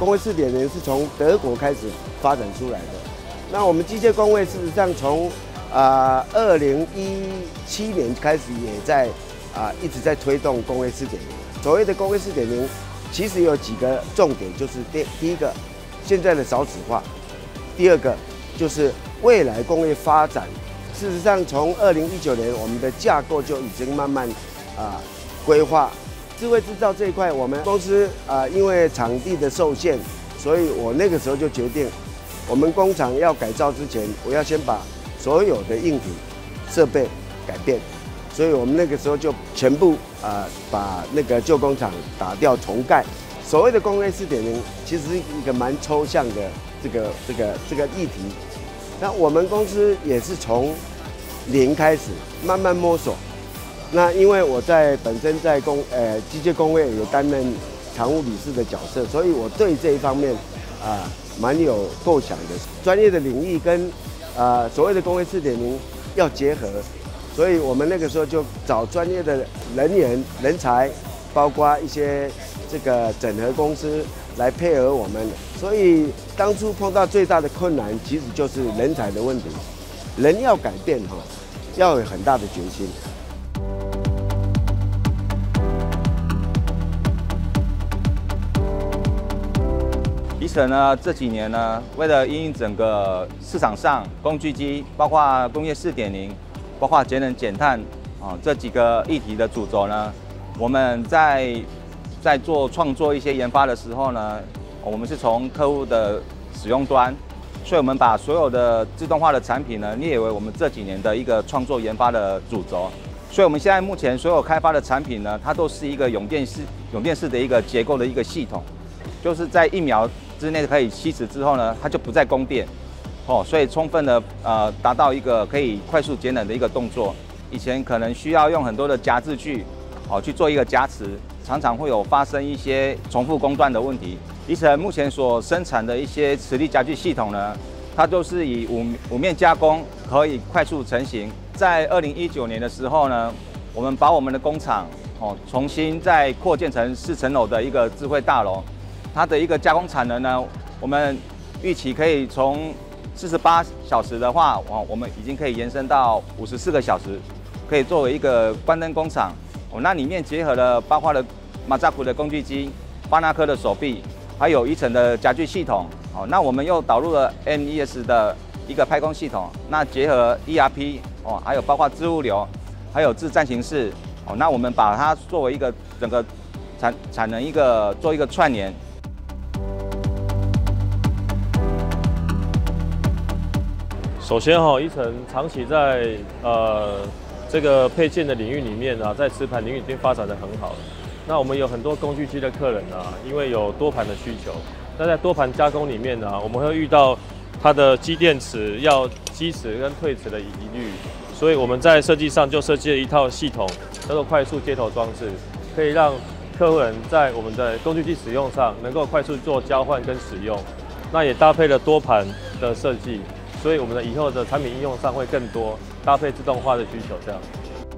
工业4.0是从德国开始发展出来的。那我们机械工位事实上从2017年开始也在一直在推动工业4.0。所谓的工业4.0，其实有几个重点，就是第一个，现在的少子化；第二个就是未来工业发展。事实上，从2019年我们的架构就已经慢慢规划。智慧制造这一块，我们公司因为场地的受限，所以我那个时候就决定，我们工厂要改造之前，我要先把所有的硬体设备改变。所以我们那个时候就全部把那个旧工厂打掉重盖。所谓的工业4.0，其实是一个蛮抽象的这个议题。那我们公司也是从零开始慢慢摸索。那因为我本身在机械工位也担任常务理事的角色，所以我对这一方面蛮有构想的。专业的领域跟所谓的工业4.0要结合。所以我们那个时候就找专业的人才，包括一些这个整合公司来配合我们。所以当初碰到最大的困难，其实就是人才的问题。人要改变要有很大的决心。 仪辰呢这几年呢，为了因应整个市场上工具机，包括工业4.0。包括节能减碳这几个议题的主轴呢，我们在创作一些研发的时候呢，我们是从客户的使用端，所以我们把所有的自动化的产品呢列为我们这几年的一个创作研发的主轴。所以我们现在目前所有开发的产品呢，它都是一个永电式的一个结构的一个系统，就是在1秒之内可以吸食之后呢，它就不再供电。所以充分的达到一个可以快速节能的一个动作。以前可能需要用很多的夹制具，去做一个夹持，常常会有发生一些重复工段的问题。仪辰目前所生产的一些磁力夹具系统呢，它都是以五面加工，可以快速成型。在2019年的时候呢，我们把我们的工厂重新再扩建成4层楼的一个智慧大楼，它的一个加工产能呢，我们预期可以从48小时的话，我们已经可以延伸到54个小时，可以作为一个关灯工厂。那里面结合了包括了马扎库的工具机、巴纳科的手臂，还有仪辰的夹具系统。那我们又导入了 MES 的一个拍工系统，那结合 ERP 还有包括自物流，还有自站形式。那我们把它作为一个整个产能做一个串联。 首先仪辰长期在这个配件的领域里面在磁盘领域已经发展得很好了。那我们有很多工具机的客人因为有多盘的需求，那在多盘加工里面我们会遇到它的机电池要基磁跟退磁的疑虑，所以我们在设计上就设计了一套系统，叫做快速接头装置，可以让客户人在我们的工具机使用上能够快速做交换跟使用。那也搭配了多盘的设计。所以我们的以后的产品应用上会更多，搭配自动化的需求这样。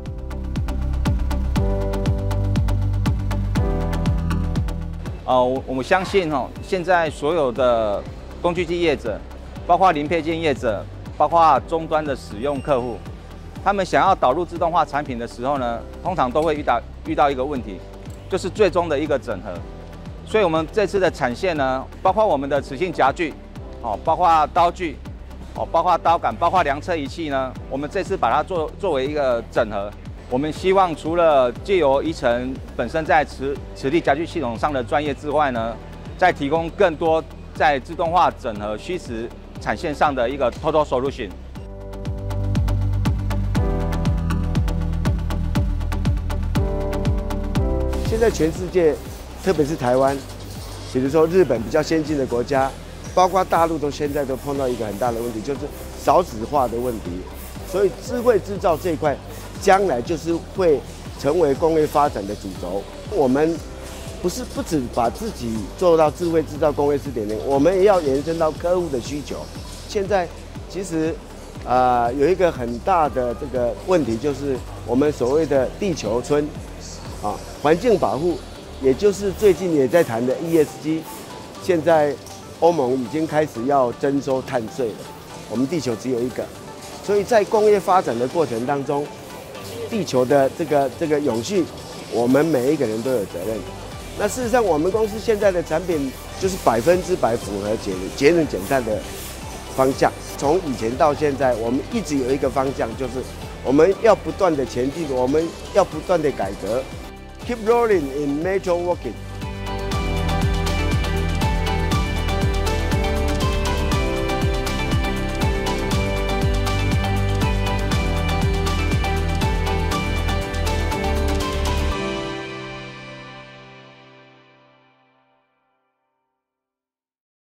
我们相信现在所有的工具机业者，包括零配件业者，包括终端的使用客户，他们想要导入自动化产品的时候呢，通常都会遇到一个问题，就是最终的一个整合。所以我们这次的产线呢，包括我们的磁性夹具，包括刀具。包括刀杆，包括量测仪器呢，我们这次把它作为一个整合。我们希望除了借由仪辰本身在磁力夹具系统上的专业之外呢，再提供更多在自动化整合虚实产线上的一个 total solution。 现在全世界，特别是台湾，比如说日本比较先进的国家。包括大陆现在都碰到一个很大的问题，就是少子化的问题。所以智慧制造这一块，将来就是会成为工业发展的主轴。我们不只把自己做到智慧制造工业4.0，我们也要延伸到客户的需求。现在其实有一个很大的这个问题，就是我们所谓的地球村环境保护，也就是最近也在谈的 ESG。 现在欧盟已经开始要征收碳税了，我们地球只有一个，所以在工业发展的过程当中，地球的这个永续，我们每一个人都有责任。那事实上，我们公司现在的产品就是100%符合节能减碳的方向。从以前到现在，我们一直有一个方向，就是我们要不断的前进，我们要不断的改革。Keep rolling in metalworking.